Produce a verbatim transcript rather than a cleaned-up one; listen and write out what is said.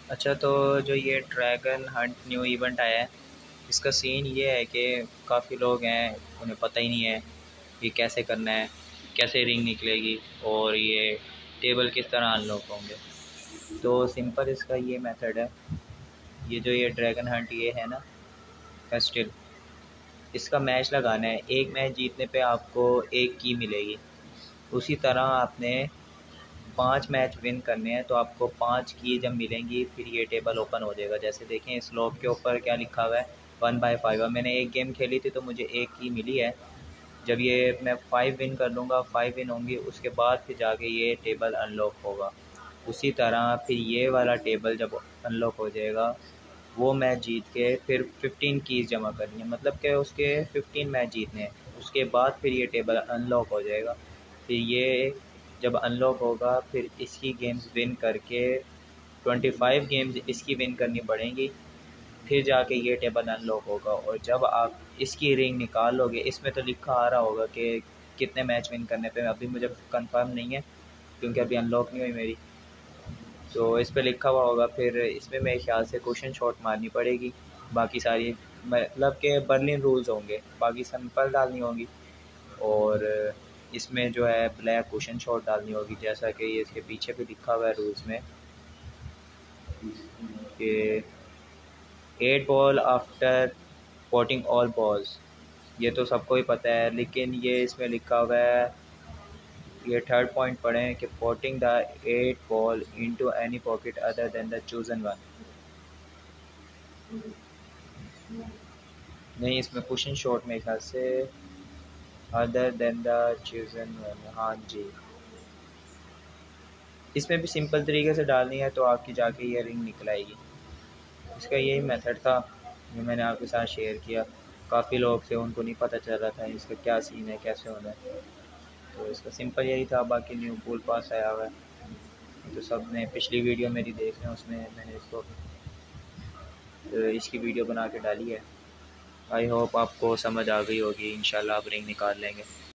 अच्छा, तो जो ये ड्रैगन हंट न्यू इवेंट आया है, इसका सीन ये है कि काफ़ी लोग हैं, उन्हें पता ही नहीं है कि कैसे करना है, कैसे रिंग निकलेगी और ये टेबल किस तरह अनलॉक होंगे। तो सिंपल इसका ये मेथड है। ये जो ये ड्रैगन हंट ये है ना, फेस्टिल, इसका मैच लगाना है। एक मैच जीतने पे आपको एक की मिलेगी। उसी तरह आपने पांच मैच विन करने हैं तो आपको पांच की जब मिलेंगी फिर ये टेबल ओपन हो जाएगा। जैसे देखें इस लॉक के ऊपर क्या लिखा हुआ है, वन बाई फाइव। अब मैंने एक गेम खेली थी तो मुझे एक की मिली है। जब ये मैं फाइव विन कर लूँगा, फाइव विन होंगी, उसके बाद फिर जाके ये टेबल अनलॉक होगा। उसी तरह फिर ये वाला टेबल जब अनलॉक हो जाएगा, वो मैच जीत के फिर फिफ्टीन कीज़ जमा करनी है, मतलब कि उसके फिफ्टीन मैच जीतने हैं। उसके बाद फिर ये टेबल अनलॉक हो जाएगा। फिर ये जब अनलॉक होगा फिर इसकी गेम्स विन करके ट्वेंटी फाइव गेम्स इसकी विन करनी पड़ेंगी, फिर जाके ये टेबल अनलॉक होगा। और जब आप इसकी रिंग निकाल लोगे, इसमें तो लिखा आ रहा होगा कि कितने मैच विन करने पे, अभी मुझे कंफर्म नहीं है क्योंकि अभी अनलॉक नहीं हुई मेरी। तो इस पे लिखा हुआ होगा, फिर इसमें मेरे ख्याल से क्वेश्चन शॉट मारनी पड़ेगी। बाकी सारी मतलब के बर्लिन रूल्स होंगे, बाकी सिंपल डालनी होगी। और इसमें जो है ब्लैक क्वेश्चन शॉट डालनी होगी, जैसा कि ये इसके पीछे भी लिखा हुआ है रूल्स में कि eight ball after potting all balls. ये तो सबको ही पता है, लेकिन ये इसमें लिखा हुआ है, ये थर्ड पॉइंट पढ़ें कि potting the eight ball into any pocket other than the chosen one. नहीं, इसमें क्वेश्चन शॉट मेरे ख्याल से other than the chosen one, हाँ जी। इसमें भी सिंपल तरीके से डालनी है तो आपकी जाके ये रिंग निकल आएगी। इसका यही मेथड था जो मैंने आपके साथ शेयर किया। काफ़ी लोग थे, उनको नहीं पता चल रहा था इसका क्या सीन है, कैसे होना है। तो इसका सिंपल यही था। बाकी न्यू पूल पास आया हुआ है तो सब ने पिछली वीडियो मेरी देख लें, उसमें मैंने इसको इसकी वीडियो बना के डाली है। आई होप आपको समझ आ गई होगी। इंशाल्लाह आप रिंग निकाल लेंगे।